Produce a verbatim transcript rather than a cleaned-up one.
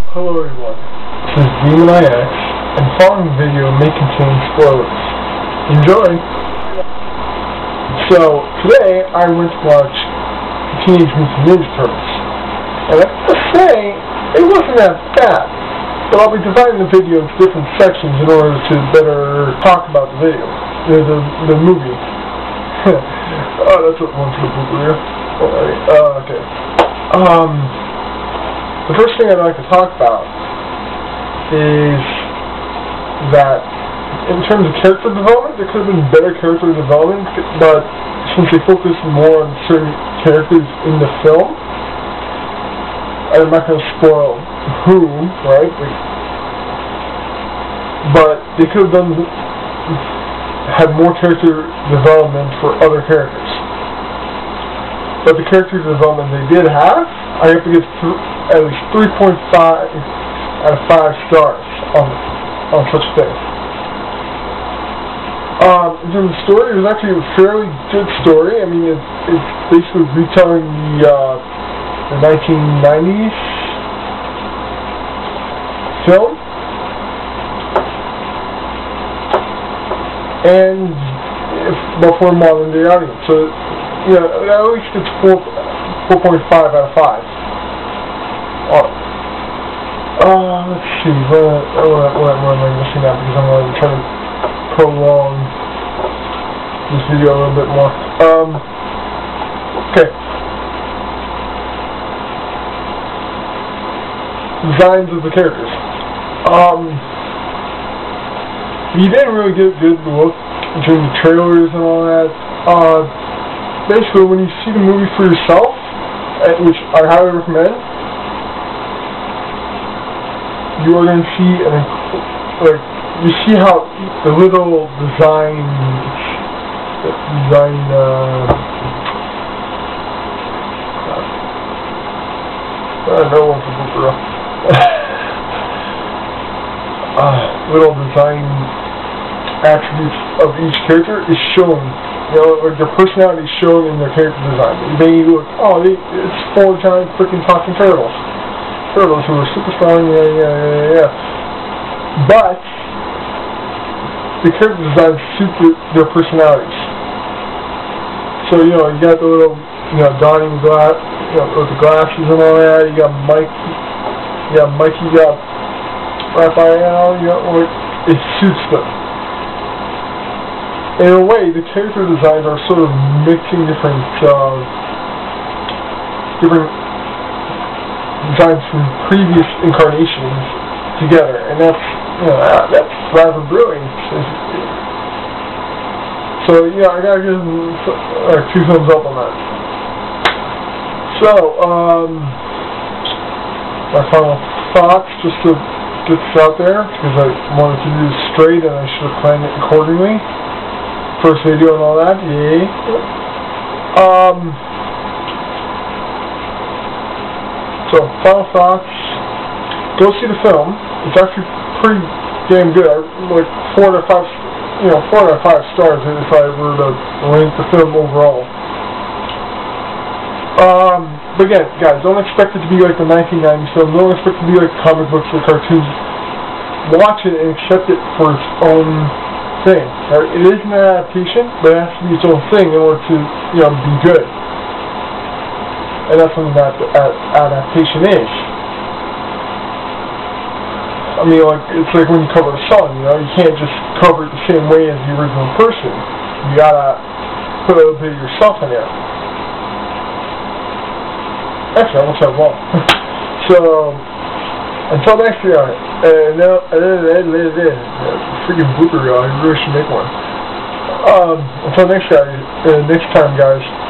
Hello everyone, this is Demon I X, and the following video may contain spoilers. Enjoy! So, today I went to watch Teenage Mutant Ninja Turtles, and I have to say, it wasn't that bad, but I'll be dividing the video into different sections in order to better talk about the video, the, the, the movie. Oh, that's what one for the book here. Uh, okay. Um... The first thing I'd like to talk about is that in terms of character development, there could have been better character development, but since they focused more on certain characters in the film, I'm not going to spoil who, right? But they could have done had more character development for other characters. But the character development they did have, I have to give th at least three point five out of five stars on on such a thing. Um, in terms of story, it was actually a fairly good story. I mean, it's, it's basically retelling the, uh, the nineteen nineties film, and it's before modern day audience. So, you know, at least it's four point five out of five. Oh. Uh, let's see, what, what, what, what am I missing out, because I'm going to try to prolong this video a little bit more. Um, okay. Designs of the characters. Um, you didn't really get a good look during the trailers and all that. Uh, basically, when you see the movie for yourself, which I highly recommend, you are going to see, an, like, you see how the little design, design, uh, I don't know one for Booper. uh, little design attributes of each character is shown. You know, like their personality is shown in their character design. Then you look, oh, they, it's four giant freaking talking turtles. Turtles who are super strong, yeah, yeah, yeah, yeah. But the character design suit their personalities. So, you know, you got the little, you know, Donnie with, gla you know, with the glasses and all that. You got Mike, you got Mikey, you got Raphael, you know, like, it suits them. In a way, the character designs are sort of mixing different, uh, different designs from previous incarnations together, and that's, you know, that's rather brilliant. So, yeah, I gotta give them uh, two thumbs up on that. So, um, my final thoughts, just to get this out there, because I wanted to do this straight and I should have planned it accordingly. First video and all that, yay. Um, so, final thoughts. Go see the film. It's actually pretty damn good. I, like four out of five, you know, four out of five stars if I were to rank the film overall. Um, but again, guys, don't expect it to be like the nineteen nineties film. Don't expect it to be like comic books or cartoons. Watch it and accept it for its own thing. Right? It is an adaptation, but it has to be its own thing in order to, you know, be good. And that's what that adaptation is. I mean, like, it's like when you cover a song, you know, you can't just cover it the same way as the original person. You gotta put a little bit of yourself in there. Actually, I almost have one. So, until next year, uh, no, uh, uh, freaking blooper reel, I really should make one. Um, until next guys, uh, next time, guys.